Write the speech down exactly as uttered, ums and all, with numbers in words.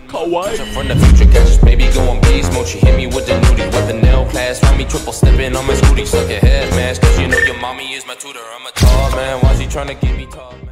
Kawaii. From the future, catch baby going beast mode. She hit me with the nudie, with the nail class. Find me triple stepping on my scooty. Suck your head, man, cause you know your mommy is my tutor. I'm a tall man, why she tryna get me tall?